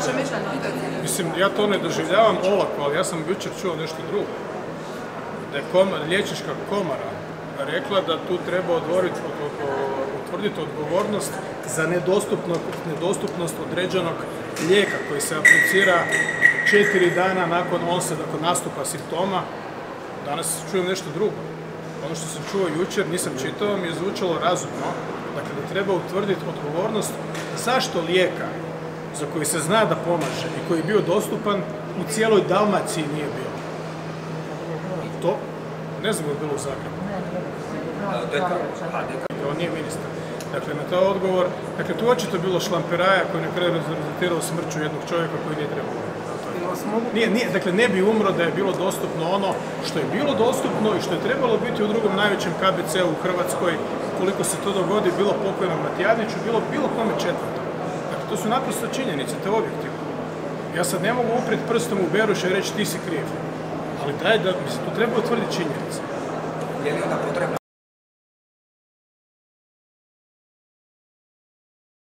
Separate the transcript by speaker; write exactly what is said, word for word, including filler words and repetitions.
Speaker 1: vaše mišljenje o toj?
Speaker 2: Mislim, ja to ne doživljavam olako, ali ja sam jučer čuo nešto drugo. Da je komar, liječnička komora rekla da tu treba odvoriti, utvrditi odgovornost za nedostupnost određenog lijeka koji se aplicira četiri dana nakon onset, nakon nastupa simptoma. Danas čujem nešto drugo. Ono što sam čuo jučer, nisam čitao, mi je zvučalo razumno. Dakle, da treba utvrditi odgovornost zašto lijeka za koji se zna da pomaže i koji je bio dostupan u cijeloj Dalmaciji nije bilo. To, ne znam je bilo u Zagrebu. On nije ministar. Dakle, na taj odgovor, dakle, tu očito bilo šlamperaja koji na kraju rezultirao smrću jednog čovjeka koji nije trebalo. Nije, nije, dakle, ne bi umro da je bilo dostupno ono što je bilo dostupno i što je trebalo biti u drugom najvećem K B C-u u Hrvatskoj, koliko se to dogodi, bilo pokojnom Matijaniću, bilo bilo kome četvrtom. Dakle, to su naprosto činjenice, to je objektivno. Ja sad ne mogu uprijeti prstom u Beruša i reći ti si kriv. Ali daj da, mislim, tu treba utvrditi činjenice.
Speaker 3: Je li onda potrebno